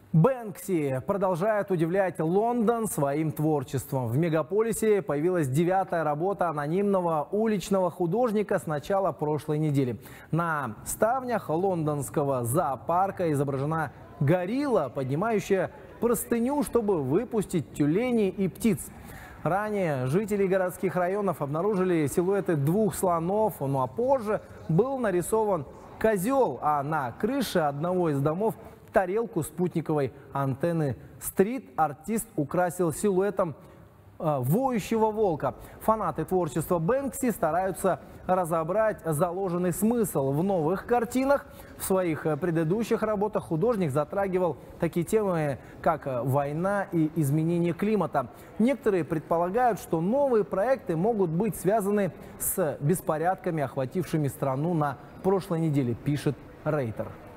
Бэнкси продолжает удивлять Лондон своим творчеством. В мегаполисе появилась 9-я работа анонимного уличного художника с начала прошлой недели. На ставнях лондонского зоопарка изображена горилла, поднимающая простыню, чтобы выпустить тюленей и птиц. Ранее жители городских районов обнаружили силуэты 2 слонов, ну а позже был нарисован козел, а на крыше одного из домов тарелку спутниковой антенны стрит-артист украсил силуэтом воющего волка. Фанаты творчества Бэнкси стараются разобрать заложенный смысл в новых картинах. В своих предыдущих работах художник затрагивал такие темы, как война и изменение климата. Некоторые предполагают, что новые проекты могут быть связаны с беспорядками, охватившими страну на прошлой неделе, пишет Рейтер.